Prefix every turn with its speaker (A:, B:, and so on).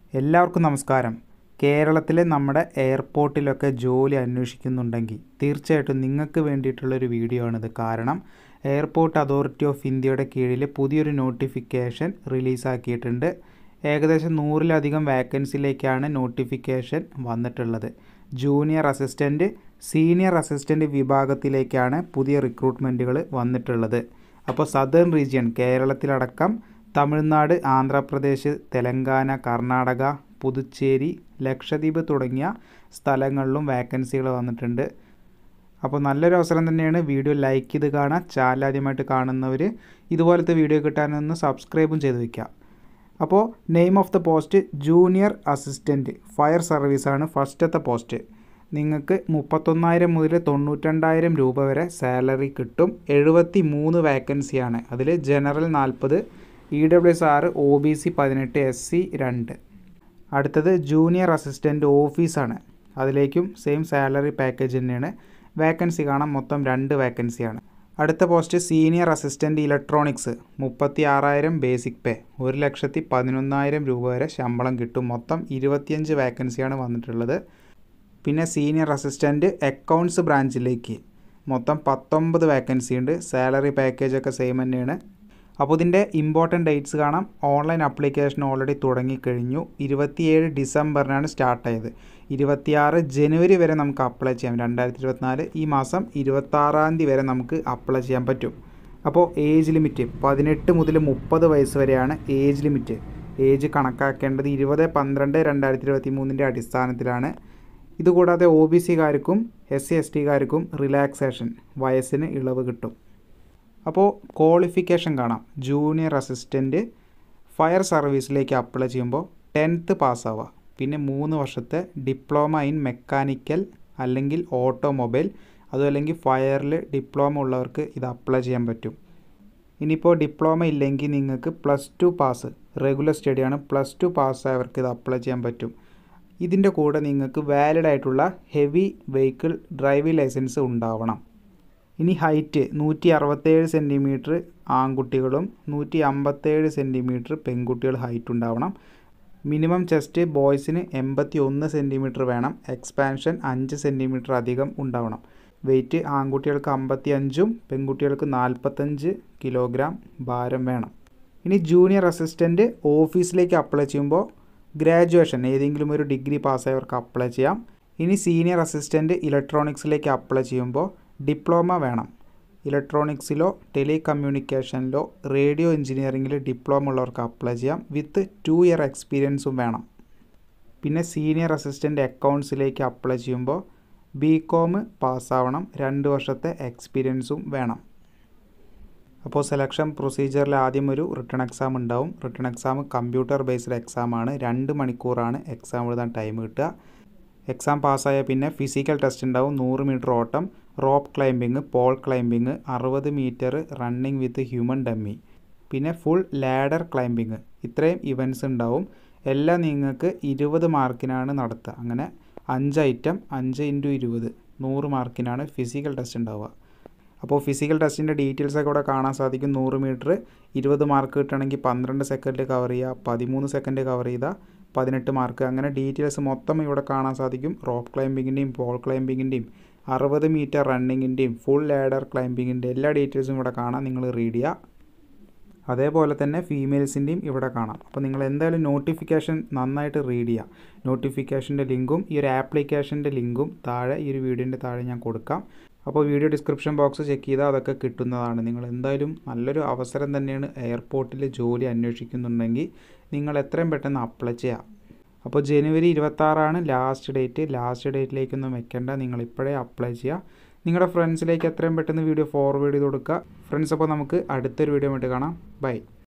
A: എല്ലാവർക്കും നമസ്കാരം. കേരളത്തിലെ നമ്മുടെ എയർപോർട്ടിലൊക്കെ ജോലി അന്വേഷിക്കുന്നുണ്ടെങ്കിൽ തീർച്ചയായിട്ടും നിങ്ങൾക്ക് വേണ്ടിയിട്ടുള്ളൊരു വീഡിയോ ആണിത്. കാരണം എയർപോർട്ട് അതോറിറ്റി ഓഫ് ഇന്ത്യയുടെ കീഴിൽ പുതിയൊരു നോട്ടിഫിക്കേഷൻ റിലീസാക്കിയിട്ടുണ്ട്. ഏകദേശം 100-ലധികം വാക്കൻസിയിലേക്കാണ് നോട്ടിഫിക്കേഷൻ വന്നിട്ടുള്ളത്. ജൂനിയർ അസിസ്റ്റൻറ്റ്, സീനിയർ അസിസ്റ്റൻറ്റ് വിഭാഗത്തിലേക്കാണ് പുതിയ റിക്രൂട്ട്മെൻറ്റുകൾ വന്നിട്ടുള്ളത്. അപ്പോൾ സദേൺ റീജിയൻ കേരളത്തിലടക്കം തമിഴ്നാട്, ആന്ധ്രാപ്രദേശ്, തെലങ്കാന, കർണാടക, പുതുച്ചേരി, ലക്ഷദ്വീപ് തുടങ്ങിയ സ്ഥലങ്ങളിലും വാക്കൻസികൾ വന്നിട്ടുണ്ട്. അപ്പോൾ നല്ലൊരു അവസരം തന്നെയാണ്. വീഡിയോ ലൈക്ക് ചെയ്ത് കാണാം. ചാനൽ ആദ്യമായിട്ട് കാണുന്നവർ ഇതുപോലത്തെ വീഡിയോ കിട്ടാനൊന്ന് സബ്സ്ക്രൈബും ചെയ്ത് വയ്ക്കുക. അപ്പോൾ name of the post junior assistant fire സർവീസാണ് ഫസ്റ്റത്തെ പോസ്റ്റ്. നിങ്ങൾക്ക് 31,000 മുതൽ 92,000 രൂപ വരെ സാലറി കിട്ടും. 73 വാക്കൻസിയാണ്. അതിൽ ജനറൽ 40, EWS 6, OBC 18, SC 2. അടുത്തത് ജൂനിയർ അസിസ്റ്റൻറ്റ് ഓഫീസാണ്. അതിലേക്കും സെയിം സാലറി പാക്കേജ് തന്നെയാണ്. വാക്കൻസി കാണാം, മൊത്തം 2 വാക്കൻസിയാണ്. അടുത്ത post senior assistant electronics 36,000 basic pay, 1,11,000 രൂപ വരെ ശമ്പളം കിട്ടും. മൊത്തം 25 വാക്കൻസിയാണ് വന്നിട്ടുള്ളത്. പിന്നെ സീനിയർ അസിസ്റ്റൻറ്റ് അക്കൗണ്ട്സ് ബ്രാഞ്ചിലേക്ക് മൊത്തം 19 വാക്കൻസി ഉണ്ട്. സാലറി പാക്കേജൊക്കെ സെയിം തന്നെയാണ്. അപ്പോൾ ഇതിൻ്റെ ഇമ്പോർട്ടൻറ്റ് ഡേറ്റ്സ് കാണാം. ഓൺലൈൻ ആപ്ലിക്കേഷൻ ഓൾറെഡി തുടങ്ങിക്കഴിഞ്ഞു. 27 ഡിസംബറിനാണ് സ്റ്റാർട്ട് ആയത്. 26 ജനുവരി വരെ നമുക്ക് അപ്ലൈ ചെയ്യാം. 2024 ഈ മാസം 26-ാം തീയതി വരെ നമുക്ക് അപ്ലൈ ചെയ്യാൻ പറ്റും. അപ്പോൾ ഏജ് ലിമിറ്റ് 18 മുതൽ 30 വയസ്സ് വരെയാണ് ഏജ് ലിമിറ്റ്. ഏജ് കണക്കാക്കേണ്ടത് 20/12/2023 അടിസ്ഥാനത്തിലാണ്. ഇതുകൂടാതെ OBC-കാർക്കും SC/ST-കാർക്കും റിലാക്സേഷൻ, വയസ്സിന് ഇളവ് കിട്ടും. അപ്പോൾ ക്വാളിഫിക്കേഷൻ കാണാം. ജൂനിയർ അസിസ്റ്റൻറ്റ് ഫയർ സർവീസിലേക്ക് അപ്ലൈ ചെയ്യുമ്പോൾ 10th പാസ്സാവുക. പിന്നെ 3 വർഷത്തെ ഡിപ്ലോമ ഇൻ മെക്കാനിക്കൽ അല്ലെങ്കിൽ ഓട്ടോമൊബൈൽ, അതുമല്ലെങ്കിൽ ഫയറിൽ ഡിപ്ലോമ ഉള്ളവർക്ക് ഇത് അപ്ലൈ ചെയ്യാൻ പറ്റും. ഇനിയിപ്പോൾ ഡിപ്ലോമ ഇല്ലെങ്കിൽ നിങ്ങൾക്ക് +2 പാസ്, റെഗുലർ സ്റ്റഡിയാണ്, +2 പാസ്സായവർക്ക് ഇത് അപ്ലൈ ചെയ്യാൻ പറ്റും. ഇതിൻ്റെ കൂടെ നിങ്ങൾക്ക് വാലിഡ് ആയിട്ടുള്ള ഹെവി വെഹിക്കിൾ ഡ്രൈവിംഗ് ലൈസൻസ് ഉണ്ടാവണം. ഇനി ഹൈറ്റ് 167 സെൻറ്റിമീറ്റർ ആൺകുട്ടികളും 157 സെൻറ്റിമീറ്റർ പെൺകുട്ടികൾ ഹൈറ്റ് ഉണ്ടാവണം. മിനിമം ചെസ്റ്റ് ബോയ്സിന് 81 സെൻറ്റിമീറ്റർ വേണം. എക്സ്പാൻഷൻ 5 സെൻറ്റിമീറ്റർ അധികം ഉണ്ടാവണം. വെയിറ്റ് ആൺകുട്ടികൾക്ക് 55-ഉം പെൺകുട്ടികൾക്ക് 45 കിലോഗ്രാം ഭാരം വേണം. ഇനി ജൂനിയർ അസിസ്റ്റൻറ്റ് ഓഫീസിലേക്ക് അപ്ലൈ ചെയ്യുമ്പോൾ ഗ്രാജുവേഷൻ ഏതെങ്കിലും ഒരു ഡിഗ്രി പാസ്സായവർക്ക് അപ്ലൈ ചെയ്യാം. ഇനി സീനിയർ അസിസ്റ്റൻറ്റ് ഇലക്ട്രോണിക്സിലേക്ക് അപ്ലൈ ചെയ്യുമ്പോൾ ഡിപ്ലോമ വേണം. ഇലക്ട്രോണിക്സിലോ ടെലികമ്മ്യൂണിക്കേഷനിലോ റേഡിയോ എഞ്ചിനീയറിംഗിൽ ഡിപ്ലോമ ഉള്ളവർക്ക് അപ്ലൈ ചെയ്യാം. വിത്ത് 2 ഇയർ എക്സ്പീരിയൻസും വേണം. പിന്നെ സീനിയർ അസിസ്റ്റൻറ്റ് അക്കൗണ്ട്സിലേക്ക് അപ്ലൈ ചെയ്യുമ്പോൾ BCom പാസ്സാവണം. 2 വർഷത്തെ എക്സ്പീരിയൻസും വേണം. അപ്പോൾ സെലക്ഷൻ പ്രൊസീജിയറിൽ ആദ്യം ഒരു റിട്ടൺ എക്സാം ഉണ്ടാവും. റിട്ടൺ എക്സാം കമ്പ്യൂട്ടർ ബേസ്ഡ് എക്സാമാണ്. 2 മണിക്കൂറാണ് എക്സാം എഴുതാൻ ടൈം കിട്ടുക. എക്സാം പാസ്സായ പിന്നെ ഫിസിക്കൽ ടെസ്റ്റ് ഉണ്ടാവും. 100 മീറ്റർ ഓട്ടം, rope climbing, pole climbing, 60 metre running with human dummy, പിന്നെ ഫുൾ ലാഡർ ക്ലൈമ്പിങ്. ഇത്രയും ഇവൻറ്റ്സ് ഉണ്ടാവും. എല്ലാം നിങ്ങൾക്ക് 20 മാർക്കിനാണ് നടത്തുക. അങ്ങനെ 5 ഐറ്റം 5 × 20 100 മാർക്കിനാണ് ഫിസിക്കൽ ടെസ്റ്റ് ഉണ്ടാവുക. അപ്പോൾ ഫിസിക്കൽ ടെസ്റ്റിൻ്റെ ഡീറ്റെയിൽസൊക്കെ ഇവിടെ കാണാൻ സാധിക്കും. 100 മീറ്റർ 20 മാർക്ക് കിട്ടണമെങ്കിൽ 12 സെക്കൻഡ് കവർ ചെയ്യുക, 13 സെക്കൻഡ് കവർ ചെയ്താൽ 18 മാർക്ക്. അങ്ങനെ ഡീറ്റെയിൽസ് മൊത്തം ഇവിടെ കാണാൻ സാധിക്കും. റോപ്പ് ക്ലൈമ്പിങ്ങിൻ്റെയും പോൾ ക്ലൈമ്പിങ്ങിൻ്റെയും 60 മീറ്റർ റണ്ണിങ്ങിൻ്റെയും ഫുൾ ലാഡർ ക്ലൈമ്പിങ്ങിൻ്റെ എല്ലാ ഡീറ്റെയിൽസും ഇവിടെ കാണാം. നിങ്ങൾ റീഡ് ചെയ്യുക. അതേപോലെ തന്നെ ഫീമെയിൽസിൻ്റെയും ഇവിടെ കാണാം. അപ്പോൾ നിങ്ങൾ എന്തായാലും നോട്ടിഫിക്കേഷൻ നന്നായിട്ട് റീഡ് ചെയ്യുക. നോട്ടിഫിക്കേഷൻ്റെ ലിങ്കും ഈ ഒരു ആപ്ലിക്കേഷൻ്റെ ലിങ്കും താഴെ ഈ ഒരു വീഡിയോൻ്റെ താഴെ ഞാൻ കൊടുക്കാം. അപ്പോൾ വീഡിയോ ഡിസ്ക്രിപ്ഷൻ ബോക്സ് ചെക്ക് ചെയ്താൽ അതൊക്കെ കിട്ടുന്നതാണ്. നിങ്ങൾ എന്തായാലും നല്ലൊരു അവസരം തന്നെയാണ്. എയർപോർട്ടിൽ ജോലി അന്വേഷിക്കുന്നുണ്ടെങ്കിൽ നിങ്ങൾ എത്രയും പെട്ടെന്ന് അപ്ലൈ ചെയ്യുക. അപ്പോൾ ജനുവരി 26-ആണ് ലാസ്റ്റ് ഡേറ്റ്. ലാസ്റ്റ് ഡേറ്റിലേക്കൊന്നും വെക്കേണ്ട, നിങ്ങൾ ഇപ്പോഴേ അപ്ലൈ ചെയ്യുക. നിങ്ങളുടെ ഫ്രണ്ട്സിലേക്ക് എത്രയും പെട്ടെന്ന് വീഡിയോ ഫോർവേഡ് ചെയ്ത് കൊടുക്കുക. ഫ്രണ്ട്സ്, അപ്പോൾ നമുക്ക് അടുത്തൊരു വീഡിയോ ആയിട്ട് കാണാം. ബൈ.